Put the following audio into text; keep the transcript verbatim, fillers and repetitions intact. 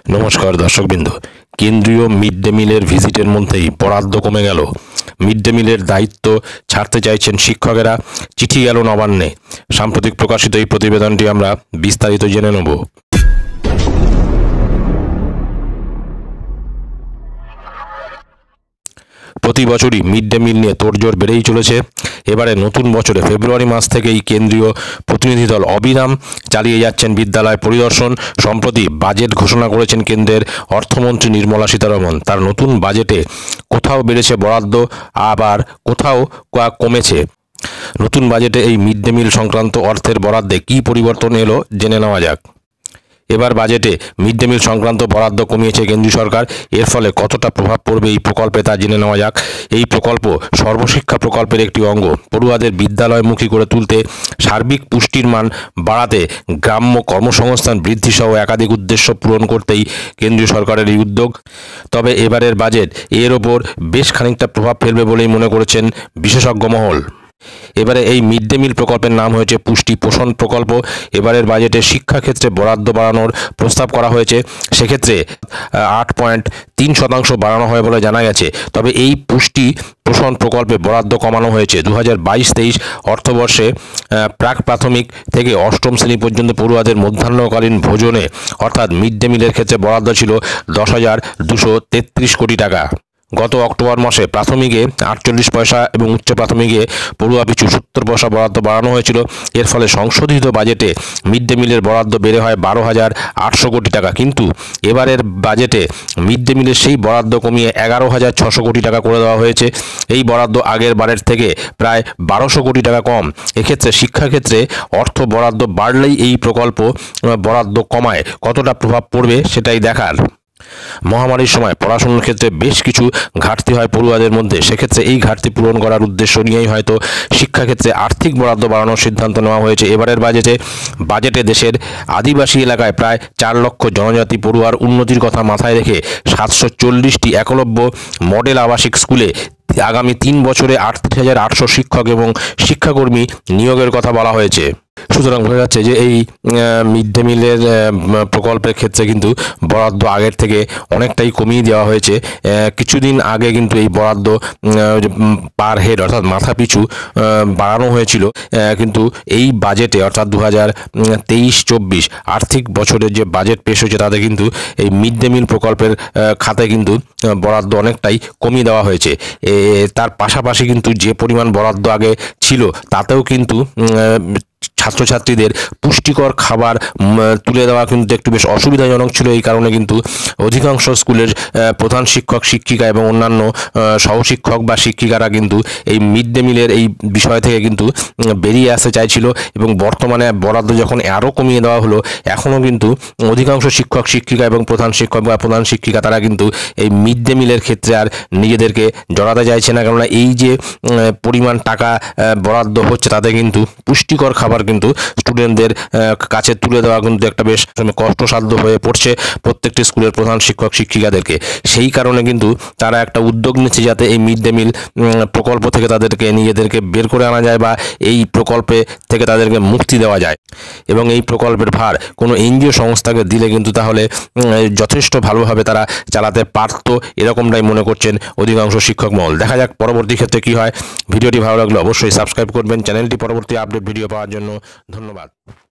নমস্কার দর্শকবৃন্দ। কেন্দ্রীয় মিড ডে মিলের ভিজিটের মধ্যেই বরাদ্দ কমে গেল। মিড ডে মিলের দায়িত্ব ছাড়তে চাইছেন শিক্ষকেরা, চিঠি গেল নবান্নে। সাম্প্রতিক প্রকাশিত এই প্রতিবেদনটি আমরা বিস্তারিত জেনে নেব। প্রতি বছরই মিড ডে মিল নিয়ে তোড়জোড় বেড়েই চলেছে। এবারে নতুন বছরে ফেব্রুয়ারি মাস থেকেই কেন্দ্রীয় প্রতিনিধি দল অবিরাম চালিয়ে যাচ্ছেন বিদ্যালয় পরিদর্শন। সম্প্রতি বাজেট ঘোষণা করেছেন কেন্দ্রের অর্থমন্ত্রী নির্মলা সীতারমণ। তার নতুন বাজেটে কোথাও বেড়েছে বরাদ্দ, আবার কোথাও কমেছে। নতুন বাজেটে এই মিড ডে মিল সংক্রান্ত অর্থের বরাদ্দে কী পরিবর্তন এলো জেনে নেওয়া যাক। এবার বাজেটে মিড ডে মিল সংক্রান্ত বরাদ্দ কমিয়েছে কেন্দ্রীয় সরকার। এর ফলে কতটা প্রভাব পড়বে এই প্রকল্পে তা জেনে নেওয়া যাক। এই প্রকল্প সর্বশিক্ষা প্রকল্পের একটি অঙ্গ। পড়ুয়াদের বিদ্যালয়মুখী করে তুলতে, সার্বিক পুষ্টির মান বাড়াতে, গ্রাম্য কর্মসংস্থান বৃদ্ধি সহ একাধিক উদ্দেশ্য পূরণ করতেই কেন্দ্রীয় সরকারের এই উদ্যোগ। তবে এবারের বাজেট এর ওপর বেশ খানিকটা প্রভাব ফেলবে বলেই মনে করেছেন বিশেষজ্ঞ মহল। এবারে এই মিড ডে মিল প্রকল্পের নাম হয়েছে পুষ্টি পোষণ প্রকল্প। এবারের বাজেটে শিক্ষাক্ষেত্রে বরাদ্দ বাড়ানোর প্রস্তাব করা হয়েছে। সেক্ষেত্রে আট পয়েন্ট তিন শতাংশ বাড়ানো হয় বলে জানা গেছে। তবে এই পুষ্টি পোষণ প্রকল্পে বরাদ্দ কমানো হয়েছে। দু হাজার বাইশ তেইশ অর্থবর্ষে প্রাক প্রাথমিক থেকে অষ্টম শ্রেণী পর্যন্ত পড়ুয়াদের মধ্যাহ্নকালীন ভোজনে অর্থাৎ মিড ডে মিলের ক্ষেত্রে বরাদ্দ ছিল দশ হাজার দুশো তেত্রিশ কোটি টাকা। গত অক্টোবর মাসে প্রাথমিকে আটচল্লিশ পয়সা এবং উচ্চ প্রাথমিকে পড়ুয়া পিছু সত্তর পয়সা বরাদ্দ বাড়ানো হয়েছিল। এর ফলে সংশোধিত বাজেটে মিড ডে মিলের বরাদ্দ বেড়ে হয় বারো হাজার আটশো কোটি টাকা। কিন্তু এবারের বাজেটে মিড ডে মিলের সেই বরাদ্দ কমিয়ে এগারো হাজার ছশো কোটি টাকা করে দেওয়া হয়েছে। এই বরাদ্দ আগের বারের থেকে প্রায় বারোশো কোটি টাকা কম। এক্ষেত্রে শিক্ষাক্ষেত্রে অর্থ বরাদ্দ বাড়লেই এই প্রকল্প বরাদ্দ কমায় কতটা প্রভাব পড়বে সেটাই দেখার। মহামারীর সময় পড়াশোনার ক্ষেত্রে বেশ কিছু ঘাটতি হয় পড়ুয়াদের মধ্যে। সেক্ষেত্রে এই ঘাটতি পূরণ করার উদ্দেশ্য নিয়েই হয়তো শিক্ষাক্ষেত্রে আর্থিক বরাদ্দ বাড়ানোর সিদ্ধান্ত নেওয়া হয়েছে এবারের বাজেটে। বাজেটে দেশের আদিবাসী এলাকায় প্রায় চার লক্ষ জনজাতি পড়ুয়ার উন্নতির কথা মাথায় রেখে সাতশো চল্লিশটি একলব্য মডেল আবাসিক স্কুলে আগামী তিন বছরে আটত্রিশ হাজার আটশো শিক্ষক এবং শিক্ষাকর্মী নিয়োগের কথা বলা হয়েছে। সুতরাং বোঝা যাচ্ছে যে এই মিড ডে মিলের প্রকল্পের ক্ষেত্রে কিন্তু বরাদ্দ আগের থেকে অনেকটাই কমিয়ে দেওয়া হয়েছে। কিছুদিন আগে কিন্তু এই বরাদ্দ পার হেড অর্থাৎ মাথা পিছু বাড়ানো হয়েছিল, কিন্তু এই বাজেটে অর্থাৎ দু হাজার তেইশ চব্বিশ আর্থিক বছরের যে বাজেট পেশ হয়েছে তাতে কিন্তু এই মিড ডে মিল প্রকল্পের খাতে কিন্তু বরাদ্দ অনেকটাই কমিয়ে দেওয়া হয়েছে। তার পাশাপাশি কিন্তু যে পরিমাণ বরাদ্দ আগে ছিল তাতেও কিন্তু ছাত্রছাত্রীদের পুষ্টিকর খাবার তুলে দেওয়া কিন্তু একটু বেশ অসুবিধাজনক ছিল। এই কারণে কিন্তু অধিকাংশ স্কুলের প্রধান শিক্ষক শিক্ষিকা এবং অন্যান্য সহশিক্ষক বা শিক্ষিকারা কিন্তু এই মিড ডে মিলের এই বিষয় থেকে কিন্তু বেরিয়ে আসতে চাইছিল। এবং বর্তমানে বরাদ্দ যখন আরও কমিয়ে দেওয়া হলো, এখনও কিন্তু অধিকাংশ শিক্ষক শিক্ষিকা এবং প্রধান শিক্ষক বা প্রধান শিক্ষিকা তারা কিন্তু এই মিড ডে মিলের ক্ষেত্রে আর নিজেদেরকে জড়াতে চাইছে না। কেননা এই যে পরিমাণ টাকা বরাদ্দ হচ্ছে তাতে কিন্তু পুষ্টিকর খাবার কিন্তু স্টুডেন্টদের কাছে তুলে দেওয়া কিন্তু একটা বেশ কষ্টসাধ্য হয়ে পড়ছে প্রত্যেকটি স্কুলের প্রধান শিক্ষক শিক্ষিকাদেরকে। সেই কারণে কিন্তু তারা একটা উদ্যোগ নিচ্ছে যাতে এই মিড ডে মিল প্রকল্প থেকে তাদেরকে নিজেদেরকে বের করে আনা যায় বা এই প্রকল্পে থেকে তাদেরকে মুক্তি দেওয়া যায়। এবং এই প্রকল্পের ভার কোনো এনজিও সংস্থাকে দিলে কিন্তু তাহলে যথেষ্ট ভালোভাবে তারা চালাতে পারত, এরকমটাই মনে করছেন অধিকাংশ শিক্ষক মহল। দেখা যাক পরবর্তী ক্ষেত্রে কি হয়। ভিডিওটি ভালো লাগলে অবশ্যই সাবস্ক্রাইব করবেন চ্যানেলটি পরবর্তী আপডেট ভিডিও পাওয়ার জন্য। ধন্যবাদ।